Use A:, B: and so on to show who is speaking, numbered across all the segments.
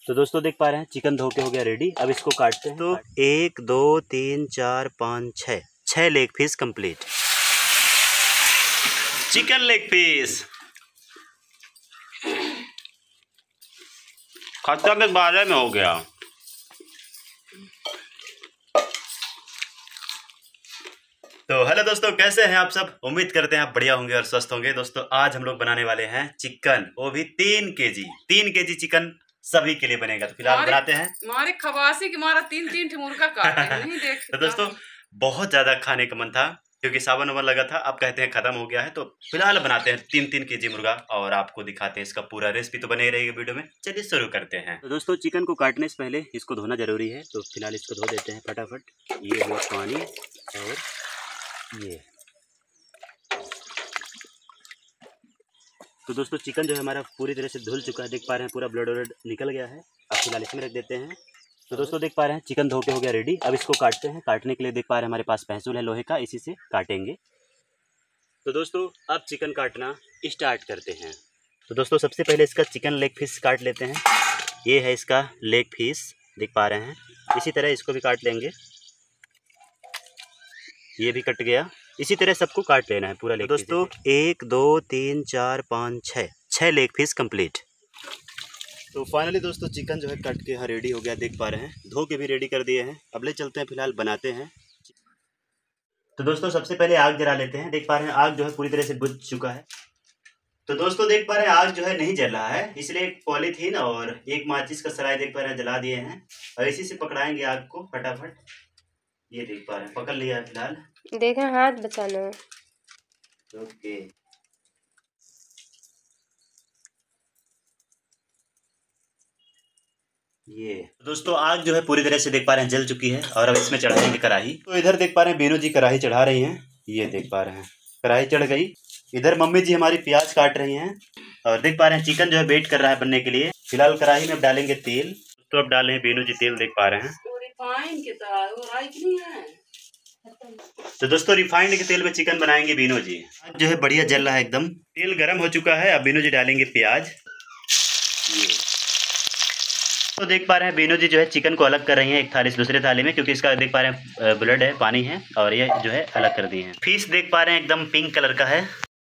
A: तो दोस्तों देख पा रहे हैं चिकन धो के हो गया रेडी। अब इसको काटते हैं। तो 1 2 3 4 5 6 leg piece complete. Chicken leg piece खत्म के बारे में हो गया। तो हेलो दोस्तों, कैसे हैं आप सब? उम्मीद करते हैं आप बढ़िया होंगे और स्वस्थ होंगे। दोस्तों आज हम लोग बनाने वाले हैं चिकन, वो भी 3 केजी चिकन सभी के लिए बनेगा। तो फिलहाल बनाते हैं।
B: मारे खवासी की मारा 3 मुर्गा काटे नहीं देख।
A: तो दोस्तों बहुत ज्यादा खाने का मन था क्योंकि सावन उमन लगा था, अब कहते हैं खत्म हो गया है। तो फिलहाल बनाते हैं 3 केजी मुर्गा और आपको दिखाते हैं इसका पूरा रेसिपी। तो बने रहेगी वीडियो में। चलिए शुरू करते हैं। तो दोस्तों चिकन को काटने से पहले इसको धोना जरूरी है, तो फिलहाल इसको धो देते हैं फटाफट। ये हुआ पानी और ये। तो दोस्तों चिकन जो है हमारा पूरी तरह से धुल चुका है, देख पा रहे हैं पूरा ब्लड व्लड निकल गया है। अब फिलहाल इसमें रख देते हैं। तो दोस्तों देख पा रहे हैं चिकन धो के हो गया रेडी। अब इसको काटते हैं। काटने के लिए देख पा रहे हैं हमारे पास पैंसुल है लोहे का, इसी से काटेंगे। तो दोस्तों अब चिकन काटना स्टार्ट करते हैं। तो दोस्तों सबसे पहले इसका चिकन लेग पीस काट लेते हैं। ये है इसका लेग पीस, देख पा रहे हैं। इसी तरह इसको भी काट लेंगे। ये भी कट गया। इसी तरह सबको काट लेना है पूरा लेग पीस। दोस्तों 1 2 3 4 5 6 लेग पीस कंप्लीट। तो फाइनली दोस्तों चिकन जो है कट के यहाँ रेडी हो गया, देख पा रहे हैं। धो के भी रेडी कर दिए हैं। अब ले चलते हैं, फिलहाल बनाते हैं। तो दोस्तों सबसे पहले आग जला लेते हैं। देख पा रहे हैं आग जो है पूरी तरह से बुझ चुका है। तो दोस्तों देख पा रहे हैं आग जो है नहीं जल रहा है, इसलिए एक पॉलीथीन और एक माचिस का सराय देख पा रहे हैं जला दिए हैं और इसी से पकड़ाएंगे आग को फटाफट। ये देख पा रहे हैं पकड़ लिया है फिलहाल।
C: देखें हाथ बचाना।
A: ओके ये दोस्तों आग जो है पूरी तरह से देख पा रहे हैं जल चुकी है और अब इसमें चढ़ाएंगे कढ़ाई। तो इधर देख पा रहे हैं बीनू जी कढ़ाई चढ़ा रही हैं। ये देख पा रहे हैं कढ़ाई चढ़ गई। इधर मम्मी जी हमारी प्याज काट रही हैं और देख पा रहे हैं चिकन जो है वेट कर रहा है बनने के लिए। फिलहाल कढ़ाई में अब डालेंगे तेल। तो अब डाल रहे हैं बीनू जी तेल, देख पा रहे हैं। तो दोस्तों रिफाइंड के तेल में चिकन बनाएंगे बीनू जी। आज जो है बढ़िया जल रहा है एकदम। तेल गर्म हो चुका है, अब बीनू जी डालेंगे प्याज। तो देख पा रहे हैं बीनू जी जो है चिकन को अलग कर रही हैं एक थाली से दूसरे थाली में, क्योंकि इसका देख पा रहे हैं ब्लड है, पानी है और ये जो है अलग कर दिए हैं। फिश देख पा रहे हैं एकदम पिंक कलर का है।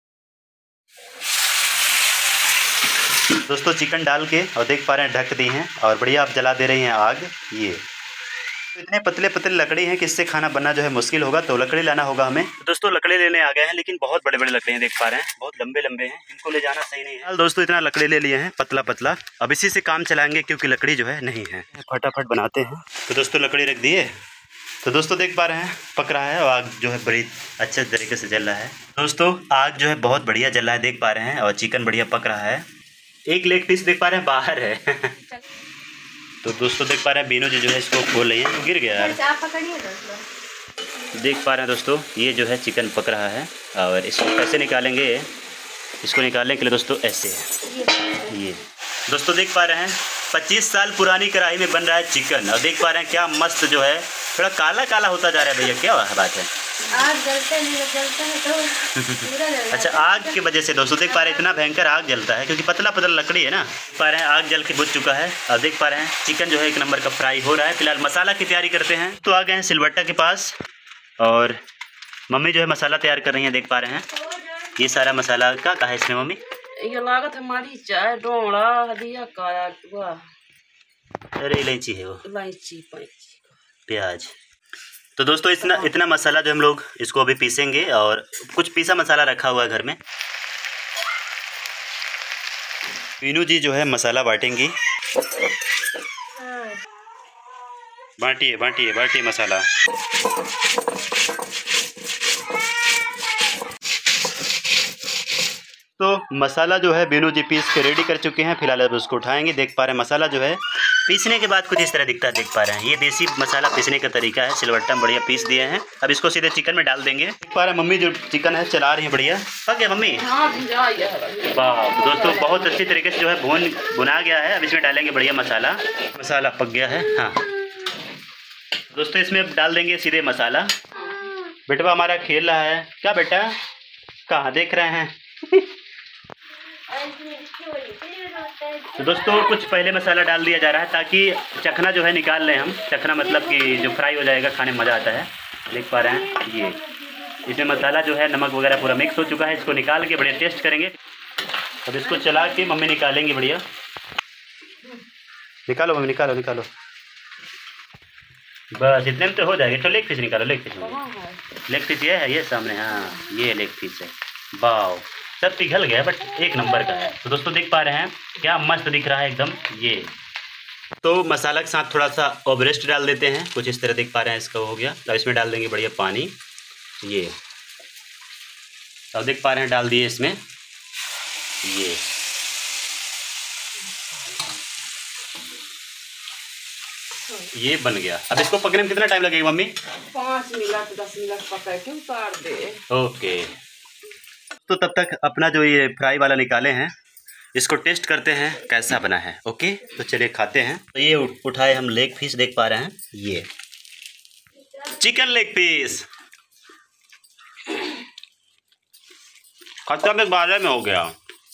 A: दोस्तों चिकन डाल के और देख पा रहे हैं ढक दी हैं और बढ़िया आप जला दे रही हैं आग। ये तो इतने पतले पतले लकड़ी हैं कि इससे खाना बनना जो है मुश्किल होगा, तो लकड़ी लाना होगा हमें। तो दोस्तों लकड़ी लेने आ गए हैं, लेकिन बहुत बड़े बड़े लकड़ी हैं, देख पा रहे हैं बहुत लंबे लंबे हैं, इनको ले जाना सही नहीं है। दोस्तों इतना लकड़ी ले लिए हैं पतला पतला, अब इसी से काम चलाएंगे क्योंकि लकड़ी जो है नहीं है। फटाफट बनाते हैं। तो दोस्तों लकड़ी रख दिए। तो दोस्तों देख पा रहे हैं पक रहा है और आग जो है बड़ी अच्छे तरीके से जल रहा है। दोस्तों आग जो है बहुत बढ़िया जल रहा है, देख पा रहे हैं, और चिकन बढ़िया पक रहा है। एक लेग पीस देख पा रहे हैं बाहर है। तो दोस्तों देख पा रहे हैं बीनू जी जो है इसको खोल रही है, गिर गया यार। देख पा रहे हैं दोस्तों ये जो है चिकन पक रहा है और इसको कैसे निकालेंगे। इसको निकालने के लिए दोस्तों ऐसे है ये। दोस्तों देख पा रहे हैं 25 साल पुरानी कढ़ाई में बन रहा है चिकन और देख पा रहे हैं क्या मस्त जो है, थोड़ा काला काला होता जा रहा है। भैया क्या बात है?
C: आग जलता है तो पूरा जल
A: अच्छा आग की वजह से दोस्तों देख पा रहे हैं इतना भयंकर आग जलता है क्योंकि पतला पतला लकड़ी है ना। पा रहे हैं आग जल के बुझ चुका है और देख पा रहे हैं चिकन जो है एक नंबर का फ्राई हो रहा है। फिलहाल मसाला की तैयारी करते हैं। तो आ गए हैं सिलबट्टा के पास और मम्मी जो है मसाला तैयार कर रही हैं, देख पा रहे हैं। ये सारा मसाला का है इसमें मम्मी?
B: ये लागत हमारी चाय डोड़ा हदिया का।
A: अरे इलायची है वो,
B: इलायची
A: प्याज। तो दोस्तों इतना मसाला जो हम लोग इसको अभी पीसेंगे और कुछ पीसा मसाला रखा हुआ है घर में। बीनू जी जो है मसाला बांटेंगी। बांटिए मसाला। तो मसाला जो है बीनू जी पीस के रेडी कर चुके हैं। फिलहाल अब उसको उठाएंगे। देख पा रहे हैं मसाला जो है पीसने के बाद कुछ इस तरह दिखता है, देख पा रहे हैं। ये देसी मसाला पीसने का तरीका है, सिलवट्टा में बढ़िया पीस दिए हैं। अब इसको सीधे चिकन में डाल देंगे। देख पा रहे हैं मम्मी जो चिकन है चला रही है बढ़िया। पक गया मम्मी? वाह दोस्तों बहुत अच्छी तरीके से जो है भुना गया है। अब इसमें डालेंगे बढ़िया मसाला पक गया है। हाँ दोस्तों इसमें अब डाल देंगे सीधे मसाला। बेटवा हमारा खेल रहा है क्या बेटा? कहाँ देख रहे हैं? तो दोस्तों कुछ पहले मसाला डाल दिया जा रहा है ताकि चखना जो है निकाल लें हम। चखना मतलब कि जो फ्राई हो जाएगा, खाने में मज़ा आता है। देख पा रहे हैं ये इसमें मसाला जो है, नमक वगैरह पूरा मिक्स हो चुका है। इसको निकाल के बढ़िया टेस्ट करेंगे। अब इसको चला के मम्मी निकालेंगे बढ़िया। निकालो मम्मी, निकालो निकालो। बस इतने में तो हो जाएगा। तो लेग पीस निकालो, लेग पीस ये है, ये सामने। हाँ ये लेग पीस है। वाव, सब पिघल गया बट एक नंबर का है। तो दोस्तों देख पा रहे हैं क्या मस्त दिख रहा है एकदम। ये तो मसाला के साथ थोड़ा सा ओवरेस्ट डाल देते हैं, कुछ इस तरह देख पा रहे हैं। इसका हो गया। अब इसमें डाल देंगे बढ़िया पानी। ये अब देख पा रहे हैं डाल दिए इसमें। ये बन गया। अब इसको पकने में कितना टाइम लगेगा मम्मी?
B: 5 मिनट 10 मिनट पका के उतार दे।
A: ओके, तो तब तक अपना जो ये फ्राई वाला निकाले हैं, इसको टेस्ट करते हैं कैसा बना है। ओके तो चलिए खाते हैं। तो ये उठाए हम लेग पीस, देख पा रहे हैं ये चिकन लेग पीस। खत्म एक बारे में हो गया।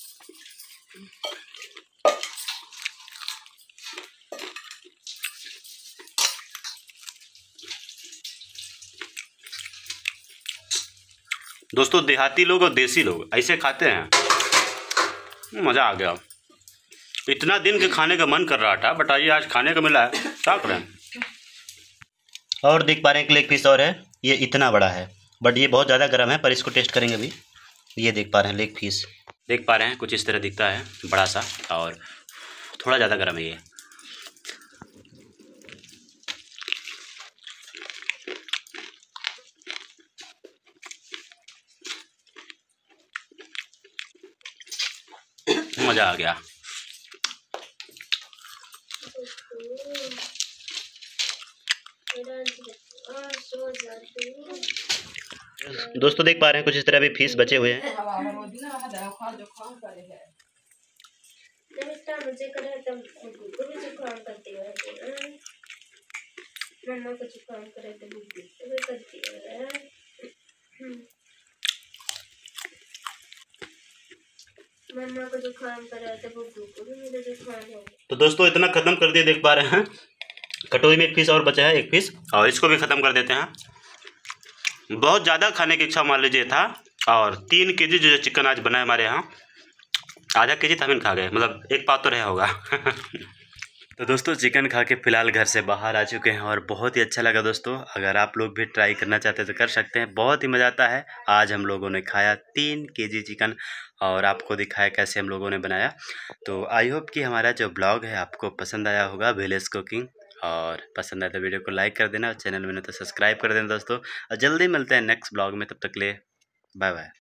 A: दोस्तों देहाती लोग और देसी लोग ऐसे खाते हैं, मज़ा आ गया। इतना दिन के खाने का मन कर रहा था, बट आइए आज खाने को मिला है, क्या करें। और देख पा रहे हैं एक लेग पीस और है। ये इतना बड़ा है बट ये बहुत ज़्यादा गर्म है, पर इसको टेस्ट करेंगे अभी। ये देख पा रहे हैं लेग पीस, देख पा रहे हैं कुछ इस तरह दिखता है, बड़ा सा और थोड़ा ज़्यादा गर्म है ये। मज़ा आ गया। दोस्तों देख पा रहे हैं कुछ इस तरह भी पीस बचे हुए हैं।
C: मम्मा को जुकाम कर रहा था, बुब्बू को भी मेरा जुकाम है।
A: तो दोस्तों इतना ख़त्म कर दिए, देख पा रहे हैं कटोरी में एक पीस और बचा है, एक पीस, और इसको भी ख़त्म कर देते हैं। बहुत ज़्यादा खाने की इच्छा मान लीजिए था, और 3 केजी जो चिकन आज बना है हमारे यहाँ, आधा केजी तमिन खा गए, मतलब एक पाव तो रहा होगा। तो दोस्तों चिकन खा के फ़िलहाल घर से बाहर आ चुके हैं और बहुत ही अच्छा लगा दोस्तों। अगर आप लोग भी ट्राई करना चाहते हैं तो कर सकते हैं, बहुत ही मज़ा आता है। आज हम लोगों ने खाया 3 केजी चिकन और आपको दिखाया कैसे हम लोगों ने बनाया। तो आई होप कि हमारा जो ब्लॉग है आपको पसंद आया होगा, विलेज कुकिंग। और पसंद आए तो वीडियो को लाइक कर देना और चैनल में तो सब्सक्राइब कर देना दोस्तों। और जल्दी मिलते हैं नेक्स्ट ब्लॉग में, तब तक ले बाय बाय।